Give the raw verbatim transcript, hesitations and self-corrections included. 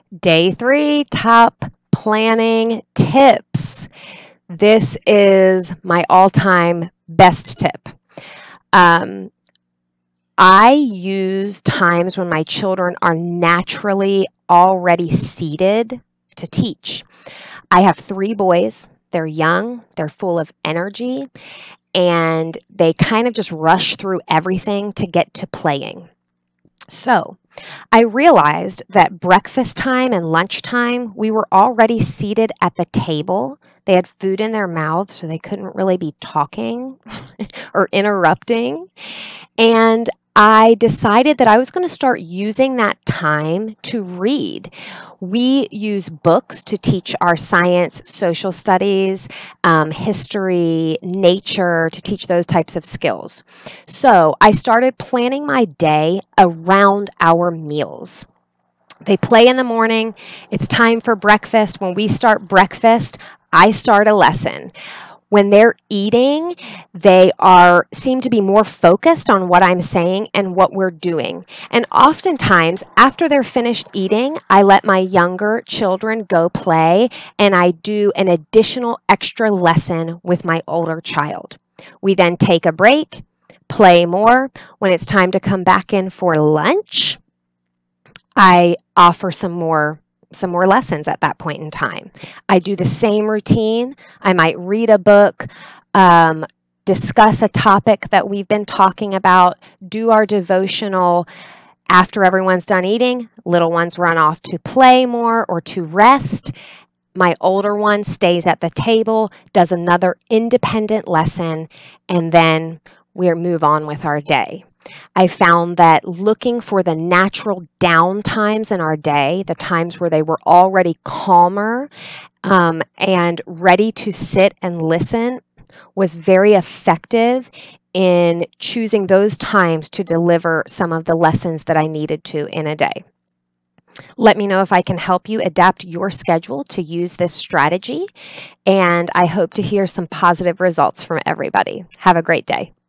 Day three, top planning tips. This is my all-time best tip. Um, I use times when my children are naturally already seated to teach. I have three boys. They're young, they're full of energy, and they kind of just rush through everything to get to playing. So I realized that breakfast time and lunchtime, we were already seated at the table. They had food in their mouths, so they couldn't really be talking or interrupting. And I decided that I was going to start using that time to read. We use books to teach our science, social studies, um, history, nature, to teach those types of skills. So I started planning my day around our meals. They play in the morning. It's time for breakfast. When we start breakfast, I start a lesson. When they're eating, they are seem to be more focused on what I'm saying and what we're doing. And oftentimes, after they're finished eating, I let my younger children go play, and I do an additional extra lesson with my older child. We then take a break, play more. When it's time to come back in for lunch, I offer some more some more lessons at that point in time. I do the same routine. I might read a book, um, discuss a topic that we've been talking about, do our devotional. After everyone's done eating, little ones run off to play more or to rest. My older one stays at the table, does another independent lesson, and then we move on with our day. I found that looking for the natural down times in our day, the times where they were already calmer um, and ready to sit and listen, was very effective in choosing those times to deliver some of the lessons that I needed to in a day. Let me know if I can help you adapt your schedule to use this strategy, and I hope to hear some positive results from everybody. Have a great day.